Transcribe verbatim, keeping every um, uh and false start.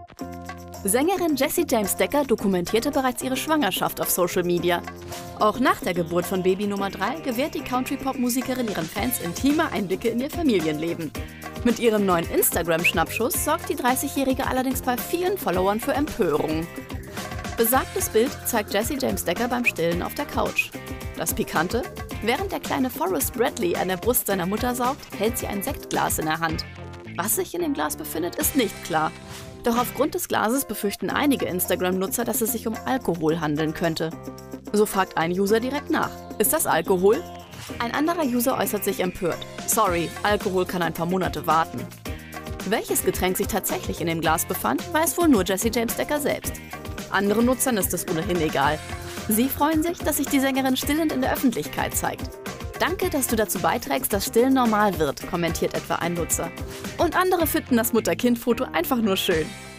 Sängerin Jessie James Decker dokumentierte bereits ihre Schwangerschaft auf Social Media. Auch nach der Geburt von Baby Nummer drei gewährt die Country-Pop-Musikerin ihren Fans intime Einblicke in ihr Familienleben. Mit ihrem neuen Instagram-Schnappschuss sorgt die dreißigjährige allerdings bei vielen Followern für Empörung. Besagtes Bild zeigt Jessie James Decker beim Stillen auf der Couch. Das Pikante? Während der kleine Forrest Bradley an der Brust seiner Mutter saugt, hält sie ein Sektglas in der Hand. Was sich in dem Glas befindet, ist nicht klar. Doch aufgrund des Glases befürchten einige Instagram-Nutzer, dass es sich um Alkohol handeln könnte. So fragt ein User direkt nach: Ist das Alkohol? Ein anderer User äußert sich empört: Sorry, Alkohol kann ein paar Monate warten. Welches Getränk sich tatsächlich in dem Glas befand, weiß wohl nur Jessie James Decker selbst. Anderen Nutzern ist es ohnehin egal. Sie freuen sich, dass sich die Sängerin stillend in der Öffentlichkeit zeigt. Danke, dass du dazu beiträgst, dass Stillen normal wird, kommentiert etwa ein Nutzer. Und andere finden das Mutter-Kind-Foto einfach nur schön.